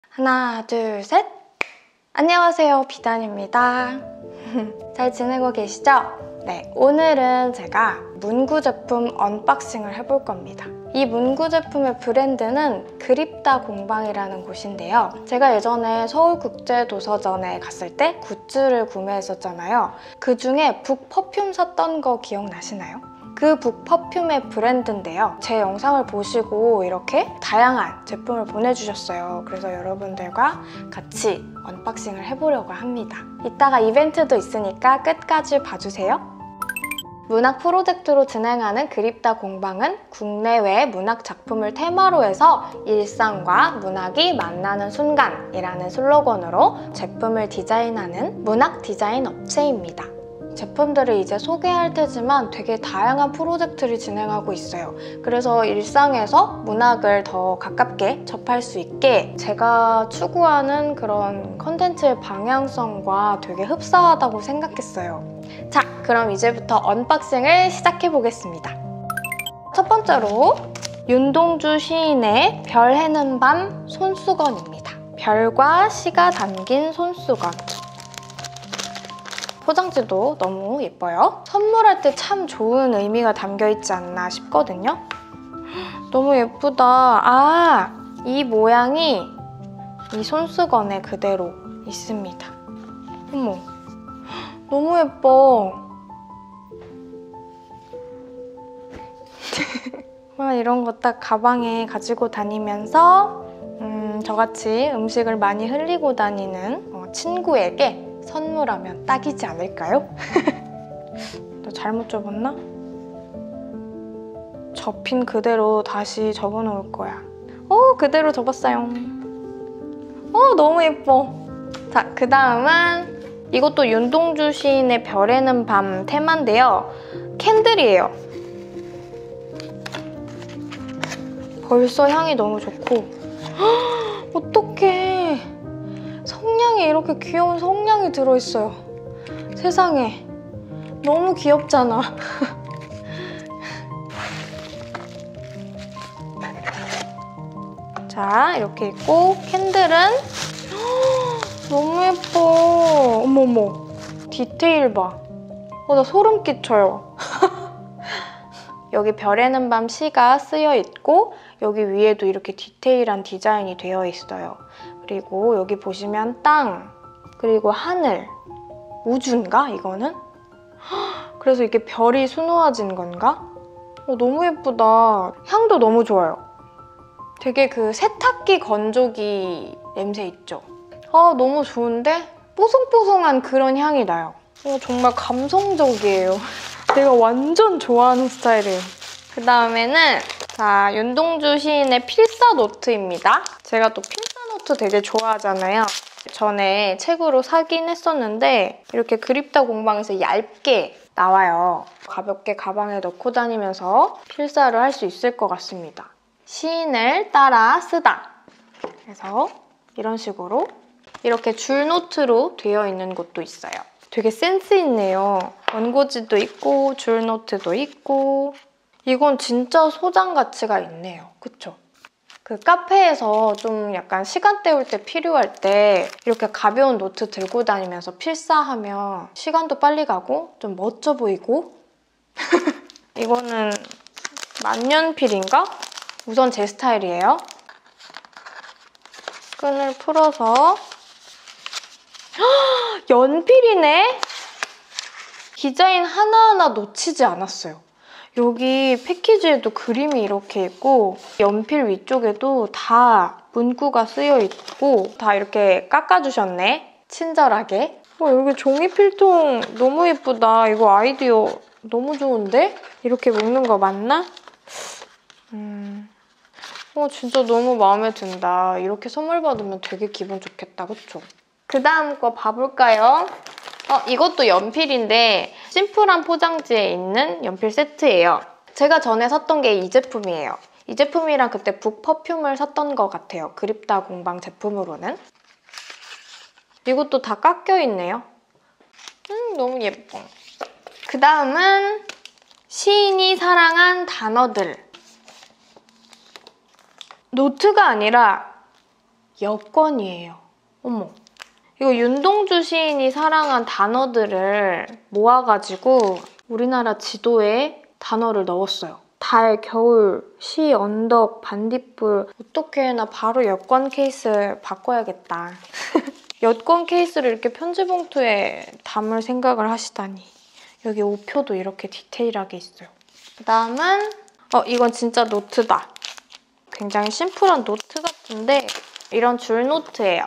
하나, 둘, 셋! 안녕하세요, 비단입니다. 잘 지내고 계시죠? 네, 오늘은 제가 문구 제품 언박싱을 해볼 겁니다. 이 문구 제품의 브랜드는 그립다 공방이라는 곳인데요. 제가 예전에 서울국제도서전에 갔을 때 굿즈를 구매했었잖아요. 그 중에 북 퍼퓸 샀던 거 기억나시나요? 그 북 퍼퓸의 브랜드인데요. 제 영상을 보시고 이렇게 다양한 제품을 보내주셨어요. 그래서 여러분들과 같이 언박싱을 해보려고 합니다. 이따가 이벤트도 있으니까 끝까지 봐주세요. 문학 프로젝트로 진행하는 그립다 공방은 국내외 문학 작품을 테마로 해서 일상과 문학이 만나는 순간이라는 슬로건으로 제품을 디자인하는 문학 디자인 업체입니다. 제품들을 이제 소개할 테지만 되게 다양한 프로젝트를 진행하고 있어요. 그래서 일상에서 문학을 더 가깝게 접할 수 있게 제가 추구하는 그런 컨텐츠의 방향성과 되게 흡사하다고 생각했어요. 자, 그럼 이제부터 언박싱을 시작해보겠습니다. 첫 번째로 윤동주 시인의 별 해는 밤 손수건입니다. 별과 시가 담긴 손수건. 포장지도 너무 예뻐요. 선물할 때 참 좋은 의미가 담겨있지 않나 싶거든요. 너무 예쁘다. 아, 이 모양이 이 손수건에 그대로 있습니다. 어머, 너무 예뻐. 이런 거 딱 가방에 가지고 다니면서 저같이 음식을 많이 흘리고 다니는 친구에게 선물하면 딱이지 않을까요? 너 잘못 접었나? 접힌 그대로 다시 접어놓을 거야. 그대로 접었어요. 너무 예뻐. 자, 그 다음은 이것도 윤동주 시인의 별에는 밤 테마인데요. 캔들이에요. 벌써 향이 너무 좋고. 어떡해. 성냥이 이렇게 귀여운 성냥이 들어있어요. 세상에. 너무 귀엽잖아. 자, 이렇게 있고 캔들은 너무 예뻐. 어머머. 디테일 봐. 나 소름 끼쳐요. 여기 별에는 밤 시가 쓰여 있고 여기 위에도 이렇게 디테일한 디자인이 되어 있어요. 그리고 여기 보시면 땅, 그리고 하늘, 우주인가 이거는? 그래서 이게 별이 수놓아진 건가? 너무 예쁘다. 향도 너무 좋아요. 되게 그 세탁기 건조기 냄새 있죠? 너무 좋은데? 뽀송뽀송한 그런 향이 나요. 정말 감성적이에요. 내가 완전 좋아하는 스타일이에요. 그 다음에는 자, 윤동주 시인의 필사 노트입니다. 제가 또 필사 노트 되게 좋아하잖아요. 전에 책으로 사긴 했었는데 이렇게 그립다 공방에서 얇게 나와요. 가볍게 가방에 넣고 다니면서 필사를 할 수 있을 것 같습니다. 시인을 따라 쓰다. 그래서 이런 식으로 이렇게 줄 노트로 되어 있는 것도 있어요. 되게 센스 있네요. 원고지도 있고 줄 노트도 있고 이건 진짜 소장 가치가 있네요. 그쵸? 그 카페에서 좀 약간 시간 때울 때 필요할 때 이렇게 가벼운 노트 들고 다니면서 필사하면 시간도 빨리 가고 좀 멋져 보이고 이거는 만년필인가? 우선 제 스타일이에요. 끈을 풀어서 연필이네? 디자인 하나하나 놓치지 않았어요. 여기 패키지에도 그림이 이렇게 있고 연필 위쪽에도 다 문구가 쓰여 있고 다 이렇게 깎아주셨네. 친절하게. 여기 종이 필통 너무 예쁘다. 이거 아이디어 너무 좋은데? 이렇게 묶는 거 맞나? 진짜 너무 마음에 든다. 이렇게 선물 받으면 되게 기분 좋겠다. 그쵸? 그 다음 거 봐볼까요? 이것도 연필인데 심플한 포장지에 있는 연필 세트예요. 제가 전에 샀던 게 이 제품이에요. 이 제품이랑 그때 북 퍼퓸을 샀던 것 같아요. 그립다 공방 제품으로는. 이것도 다 깎여있네요. 너무 예뻐. 그 다음은 시인이 사랑한 단어들. 노트가 아니라 여권이에요. 어머. 이거 윤동주 시인이 사랑한 단어들을 모아가지고 우리나라 지도에 단어를 넣었어요. 달, 겨울, 시, 언덕, 반딧불. 어떡해, 나 바로 여권 케이스 바꿔야겠다. 여권 케이스를 이렇게 편지 봉투에 담을 생각을 하시다니. 여기 우표도 이렇게 디테일하게 있어요. 그다음은 이건 진짜 노트다. 굉장히 심플한 노트 같은데 이런 줄 노트예요.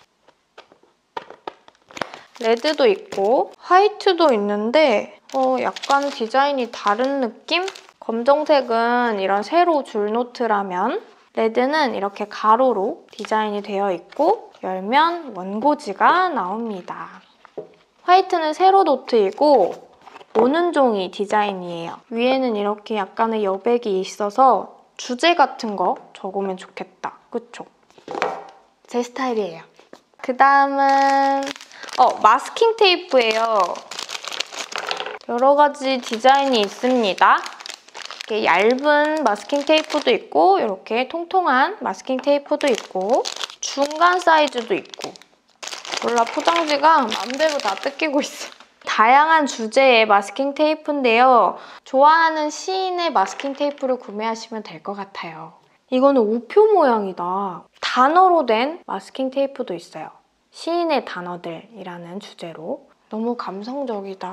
레드도 있고 화이트도 있는데 약간 디자인이 다른 느낌? 검정색은 이런 세로 줄 노트라면 레드는 이렇게 가로로 디자인이 되어 있고 열면 원고지가 나옵니다. 화이트는 세로 노트이고 오는 종이 디자인이에요. 위에는 이렇게 약간의 여백이 있어서 주제 같은 거 적으면 좋겠다. 그쵸? 제 스타일이에요. 그 다음은 마스킹 테이프예요. 여러 가지 디자인이 있습니다. 이렇게 얇은 마스킹 테이프도 있고 이렇게 통통한 마스킹 테이프도 있고 중간 사이즈도 있고 몰라, 포장지가 맘대로 다 뜯기고 있어. 다양한 주제의 마스킹 테이프인데요. 좋아하는 시인의 마스킹 테이프를 구매하시면 될 것 같아요. 이거는 우표 모양이다. 단어로 된 마스킹 테이프도 있어요. 시인의 단어들이라는 주제로. 너무 감성적이다.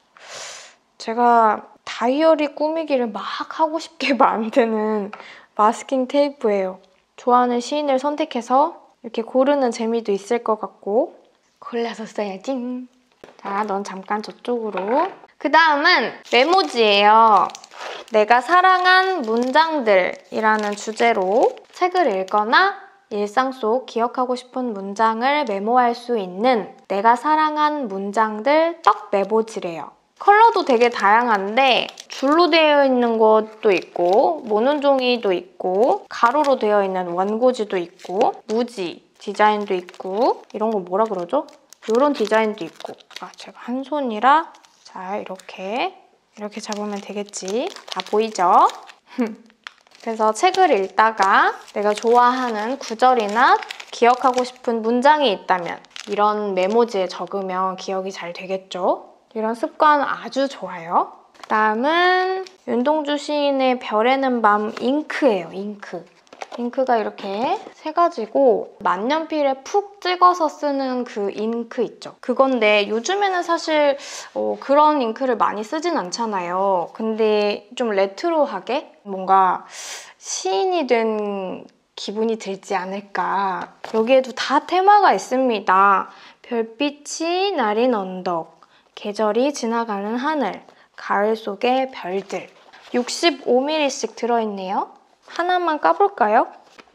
제가 다이어리 꾸미기를 막 하고 싶게 만드는 마스킹 테이프예요. 좋아하는 시인을 선택해서 이렇게 고르는 재미도 있을 것 같고 골라서 써야지. 자, 넌 잠깐 저쪽으로. 그 다음은 메모지예요. 내가 사랑한 문장들이라는 주제로 책을 읽거나 일상 속 기억하고 싶은 문장을 메모할 수 있는 내가 사랑한 문장들 떡 메모지래요. 컬러도 되게 다양한데 줄로 되어 있는 것도 있고 모는 종이도 있고 가로로 되어 있는 원고지도 있고 무지 디자인도 있고 이런 거 뭐라 그러죠? 이런 디자인도 있고 제가 한 손이라 자 이렇게 잡으면 되겠지. 다 보이죠? 그래서 책을 읽다가 내가 좋아하는 구절이나 기억하고 싶은 문장이 있다면 이런 메모지에 적으면 기억이 잘 되겠죠? 이런 습관 아주 좋아요. 그다음은 윤동주 시인의 별에는 밤 잉크예요. 잉크가 이렇게 세 가지고 만년필에 푹 찍어서 쓰는 그 잉크 있죠. 그건데 요즘에는 사실 그런 잉크를 많이 쓰진 않잖아요. 근데 좀 레트로하게 뭔가 시인이 된 기분이 들지 않을까. 여기에도 다 테마가 있습니다. 별빛이 나린 언덕, 계절이 지나가는 하늘, 가을 속의 별들. 65ml씩 들어있네요. 하나만 까볼까요?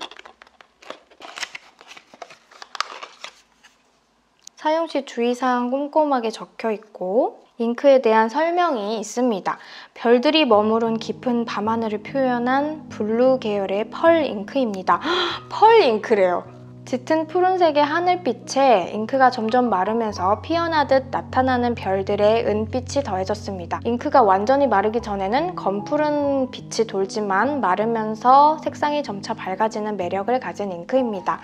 사용시 주의사항 꼼꼼하게 적혀있고 잉크에 대한 설명이 있습니다. 별들이 머무른 깊은 밤하늘을 표현한 블루 계열의 펄 잉크입니다. 펄 잉크래요. 짙은 푸른색의 하늘빛에 잉크가 점점 마르면서 피어나듯 나타나는 별들의 은빛이 더해졌습니다. 잉크가 완전히 마르기 전에는 검푸른 빛이 돌지만 마르면서 색상이 점차 밝아지는 매력을 가진 잉크입니다.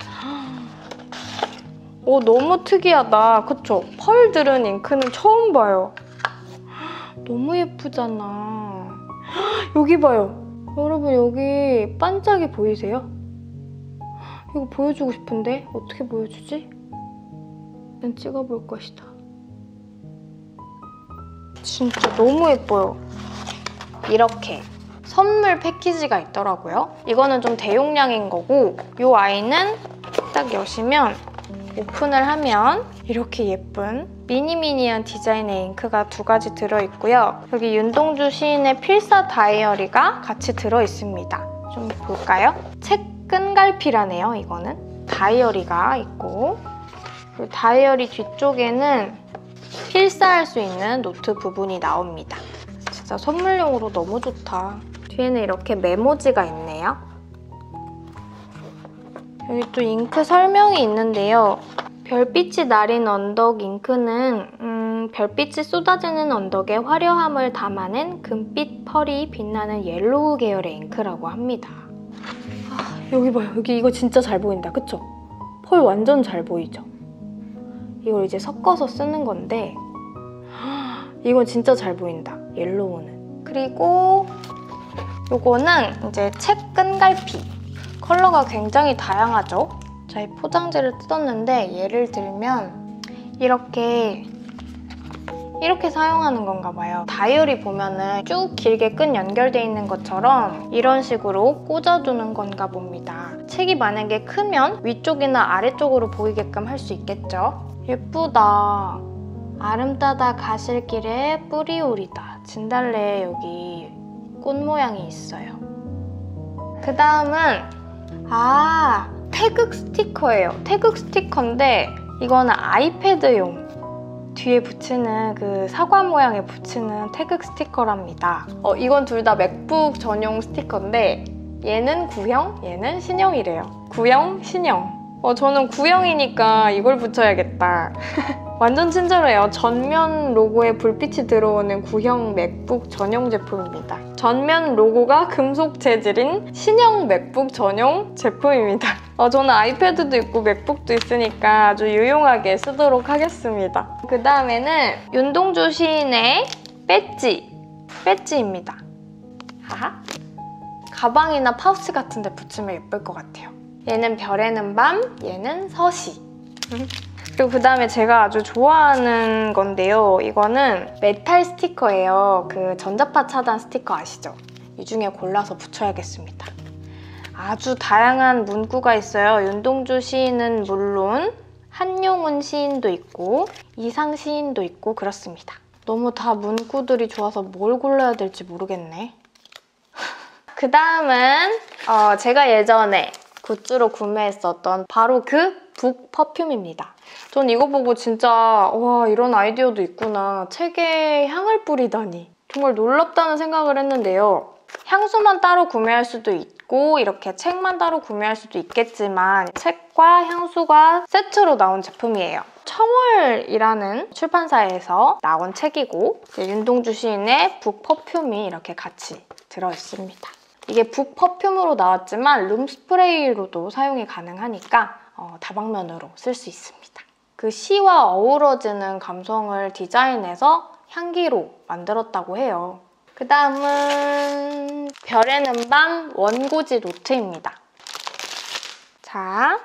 너무 특이하다. 그쵸? 펄 들은 잉크는 처음 봐요. 너무 예쁘잖아. 여기 봐요. 여러분 여기 반짝이 보이세요? 이거 보여주고 싶은데 어떻게 보여주지? 난 찍어볼 것이다. 진짜 너무 예뻐요. 이렇게 선물 패키지가 있더라고요. 이거는 좀 대용량인 거고 이 아이는 딱 여시면 오픈을 하면 이렇게 예쁜 미니미니한 디자인의 잉크가 2가지 들어있고요. 여기 윤동주 시인의 필사 다이어리가 같이 들어있습니다. 좀 볼까요? 책 끈갈피라네요. 이거는 다이어리가 있고 그리고 다이어리 뒤쪽에는 필사할 수 있는 노트 부분이 나옵니다. 진짜 선물용으로 너무 좋다. 뒤에는 이렇게 메모지가 있네요. 여기 또 잉크 설명이 있는데요. 별빛이 나린 언덕 잉크는 별빛이 쏟아지는 언덕의 화려함을 담아낸 금빛 펄이 빛나는 옐로우 계열의 잉크라고 합니다. 여기 봐요. 여기 이거 진짜 잘 보인다. 그쵸? 펄 완전 잘 보이죠? 이걸 이제 섞어서 쓰는 건데 이건 진짜 잘 보인다, 옐로우는. 그리고 요거는 이제 책 끈갈피. 컬러가 굉장히 다양하죠? 자, 이 포장지를 뜯었는데 예를 들면 이렇게 사용하는 건가 봐요. 다이어리 보면은 쭉 길게 끈 연결돼 있는 것처럼 이런 식으로 꽂아두는 건가 봅니다. 책이 만약에 크면 위쪽이나 아래쪽으로 보이게끔 할 수 있겠죠? 예쁘다. 아름다다 가실 길에 뿌리 오리다. 진달래에 여기 꽃 모양이 있어요. 그 다음은 태극 스티커예요. 태극 스티커인데 이거는 아이패드용 뒤에 붙이는 그 사과 모양에 붙이는 태극 스티커랍니다. 이건 둘 다 맥북 전용 스티커인데 얘는 구형, 얘는 신형이래요. 구형, 신형. 저는 구형이니까 이걸 붙여야겠다. 완전 친절해요. 전면 로고에 불빛이 들어오는 구형 맥북 전용 제품입니다. 전면 로고가 금속 재질인 신형 맥북 전용 제품입니다. 저는 아이패드도 있고 맥북도 있으니까 아주 유용하게 쓰도록 하겠습니다. 그 다음에는 윤동주 시인의 배지입니다. 하하. 가방이나 파우치 같은 데 붙이면 예쁠 것 같아요. 얘는 별에는 밤, 얘는 서시. 그리고 그 다음에 제가 아주 좋아하는 건데요. 이거는 메탈 스티커예요. 그 전자파 차단 스티커 아시죠? 이 중에 골라서 붙여야겠습니다. 아주 다양한 문구가 있어요. 윤동주 시인은 물론 한용운 시인도 있고 이상 시인도 있고 그렇습니다. 너무 다 문구들이 좋아서 뭘 골라야 될지 모르겠네. 그 다음은 제가 예전에 굿즈로 구매했었던 바로 그 북 퍼퓸입니다. 전 이거 보고 진짜 와, 이런 아이디어도 있구나. 책에 향을 뿌리다니. 정말 놀랍다는 생각을 했는데요. 향수만 따로 구매할 수도 있고 이렇게 책만 따로 구매할 수도 있겠지만 책과 향수가 세트로 나온 제품이에요. 청월이라는 출판사에서 나온 책이고 윤동주 시인의 북 퍼퓸이 이렇게 같이 들어있습니다. 이게 북 퍼퓸으로 나왔지만 룸 스프레이로도 사용이 가능하니까 다방면으로 쓸 수 있습니다. 그 시와 어우러지는 감성을 디자인해서 향기로 만들었다고 해요. 그 다음은 별에는 밤 원고지 노트입니다. 자,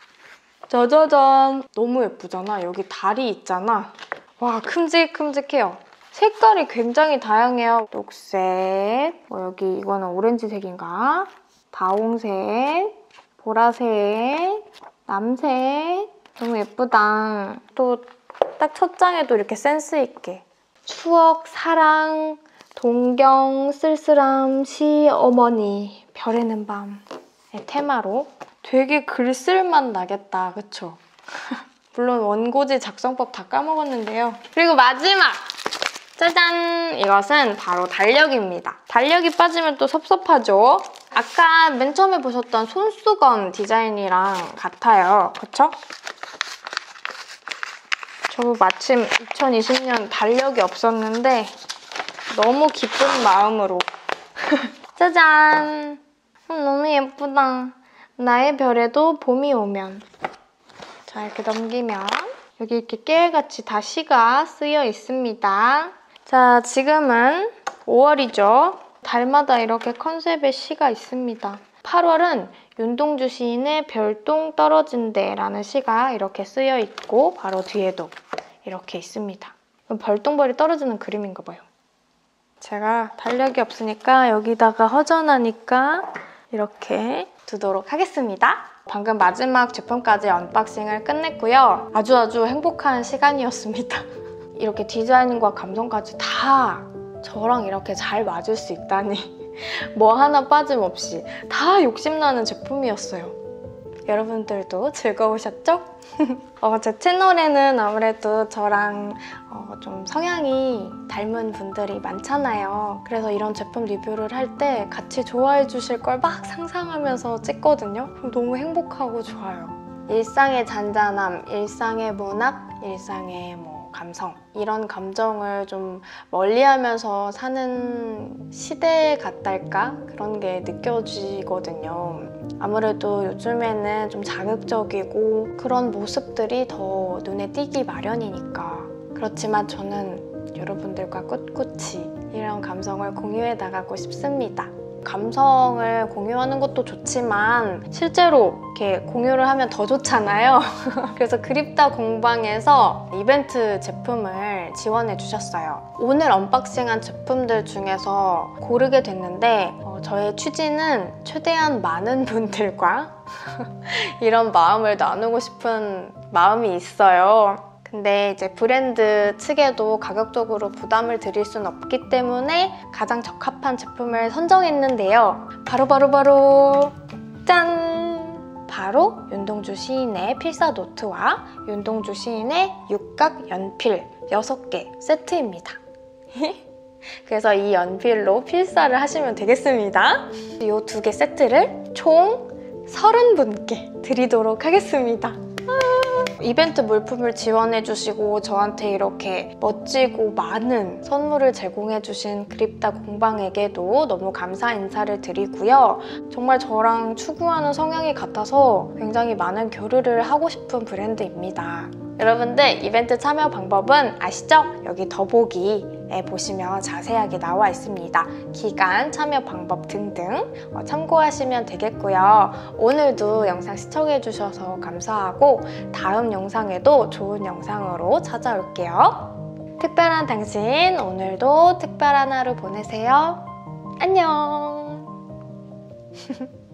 짜자잔. 너무 예쁘잖아. 여기 달이 있잖아. 와, 큼직큼직해요. 색깔이 굉장히 다양해요. 녹색, 여기 이거는 오렌지색인가? 다홍색, 보라색, 남색. 너무 예쁘다. 또 딱 첫 장에도 이렇게 센스 있게 추억, 사랑, 동경, 쓸쓸함, 시, 어머니, 별에는 밤의 테마로 되게 글쓸맛 나겠다. 그쵸? 물론 원고지 작성법 다 까먹었는데요. 그리고 마지막! 짜잔! 이것은 바로 달력입니다. 달력이 빠지면 또 섭섭하죠? 아까 맨 처음에 보셨던 손수건 디자인이랑 같아요. 그쵸? 저 마침 2020년 달력이 없었는데 너무 기쁜 마음으로 짜잔! 너무 예쁘다. 나의 별에도 봄이 오면. 자, 이렇게 넘기면 여기 이렇게 깨알같이 다 시가 쓰여 있습니다. 자, 지금은 5월이죠. 달마다 이렇게 컨셉의 시가 있습니다. 8월은 윤동주 시인의 별똥 떨어진대 라는 시가 이렇게 쓰여 있고 바로 뒤에도 이렇게 있습니다. 별똥별이 떨어지는 그림인가 봐요. 제가 달력이 없으니까 여기다가 허전하니까 이렇게 두도록 하겠습니다. 방금 마지막 제품까지 언박싱을 끝냈고요. 아주 행복한 시간이었습니다. 이렇게 디자인과 감성까지 다 저랑 이렇게 잘 맞을 수 있다니 뭐 하나 빠짐없이 다 욕심나는 제품이었어요. 여러분들도 즐거우셨죠? 제 채널에는 아무래도 저랑 좀 성향이 닮은 분들이 많잖아요. 그래서 이런 제품 리뷰를 할 때 같이 좋아해 주실 걸 막 상상하면서 찍거든요. 그럼 너무 행복하고 좋아요. 일상의 잔잔함, 일상의 문학, 일상의 감성, 이런 감정을 좀 멀리하면서 사는 시대 같달까? 그런 게 느껴지거든요. 아무래도 요즘에는 좀 자극적이고 그런 모습들이 더 눈에 띄기 마련이니까. 그렇지만 저는 여러분들과 꿋꿋이 이런 감성을 공유해 나가고 싶습니다. 감성을 공유하는 것도 좋지만 실제로 이렇게 공유를 하면 더 좋잖아요. 그래서 그립다 공방에서 이벤트 제품을 지원해 주셨어요. 오늘 언박싱한 제품들 중에서 고르게 됐는데 저의 취지는 최대한 많은 분들과 이런 마음을 나누고 싶은 마음이 있어요. 근데 이제 브랜드 측에도 가격적으로 부담을 드릴 순 없기 때문에 가장 적합한 제품을 선정했는데요. 바로 짠! 바로 윤동주 시인의 필사 노트와 윤동주 시인의 육각 연필 6개 세트입니다. 그래서 이 연필로 필사를 하시면 되겠습니다. 이 2개 세트를 총 30분께 드리도록 하겠습니다. 이벤트 물품을 지원해주시고 저한테 이렇게 멋지고 많은 선물을 제공해주신 그립다 공방에게도 너무 감사 인사를 드리고요. 정말 저랑 추구하는 성향이 같아서 굉장히 많은 교류를 하고 싶은 브랜드입니다. 여러분들 이벤트 참여 방법은 아시죠? 여기 더보기에 보시면 자세하게 나와 있습니다. 기간, 참여 방법 등등 참고하시면 되겠고요. 오늘도 영상 시청해주셔서 감사하고 다음 영상에도 좋은 영상으로 찾아올게요. 특별한 당신, 오늘도 특별한 하루 보내세요. 안녕!